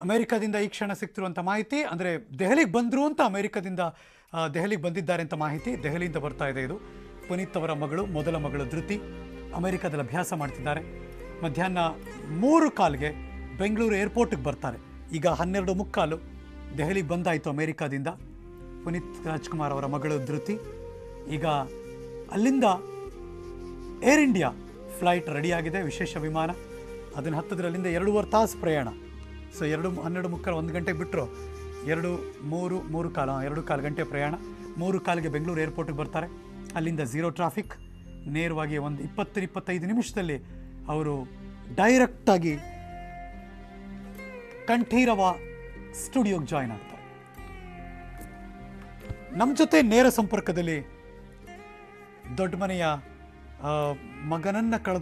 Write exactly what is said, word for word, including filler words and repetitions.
ಅಮೆರಿಕದಿಂದ ಈ ಕ್ಷಣ ಸಿಗ್ತಿರುವಂಥ ಮಾಹಿತಿ, ಅಂದರೆ ದೆಹಲಿಗೆ ಬಂದರು ಅಂತ ಅಮೆರಿಕದಿಂದ ದೆಹಲಿಗೆ ಬಂದಿದ್ದಾರೆ ಅಂತ ಮಾಹಿತಿ. ದೆಹಲಿಯಿಂದ ಬರ್ತಾ ಇದೆ ಇದು. ಪುನೀತ್ ಅವರ ಮಗಳು, ಮೊದಲ ಮಗಳು ಧೃತಿ ಅಮೆರಿಕದಲ್ಲಿ ಅಭ್ಯಾಸ ಮಾಡ್ತಿದ್ದಾರೆ. ಮಧ್ಯಾಹ್ನ ಮೂರು ಕಾಲ್ಗೆ ಬೆಂಗಳೂರು ಏರ್ಪೋರ್ಟಿಗೆ ಬರ್ತಾರೆ. ಈಗ ಹನ್ನೆರಡು ಮುಕ್ಕಾಲು ದೆಹಲಿಗೆ ಬಂದಾಯಿತು ಅಮೆರಿಕದಿಂದ. ಪುನೀತ್ ರಾಜ್ಕುಮಾರ್ ಅವರ ಮಗಳು ಧೃತಿ ಈಗ ಅಲ್ಲಿಂದ ಏರ್ ಇಂಡಿಯಾ ಫ್ಲೈಟ್ ರೆಡಿಯಾಗಿದೆ, ವಿಶೇಷ ವಿಮಾನ. ಅದನ್ನು ಹತ್ತದ್ರಲ್ಲಿಂದ ಎರಡೂವರೆ ತಾಸು ಪ್ರಯಾಣ. ಸೊ ಎರಡು ಹನ್ನೆರಡು ಮುಕ್ಕಾಲು ಒಂದು ಗಂಟೆಗೆ ಬಿಟ್ಟರು, ಎರಡು ಮೂರು ಮೂರು ಕಾಲ ಎರಡು ಕಾಲು ಗಂಟೆ ಪ್ರಯಾಣ. ಮೂರು ಕಾಲಿಗೆ ಬೆಂಗಳೂರು ಏರ್ಪೋರ್ಟಿಗೆ ಬರ್ತಾರೆ. ಅಲ್ಲಿಂದ ಝೀರೋ ಟ್ರಾಫಿಕ್ ನೇರವಾಗಿ ಒಂದು ಇಪ್ಪತ್ತು ಇಪ್ಪತ್ತೈದು ನಿಮಿಷದಲ್ಲಿ ಅವರು ಡೈರೆಕ್ಟಾಗಿ ಕಂಠೀರವ ಸ್ಟುಡಿಯೋಗೆ ಜಾಯ್ನ್ ಆಗ್ತಾರೆ. ನಮ್ಮ ಜೊತೆ ನೇರ ಸಂಪರ್ಕದಲ್ಲಿ ದೊಡ್ಡ ಮನೆಯ ಮಗನನ್ನು ಕಳೆದ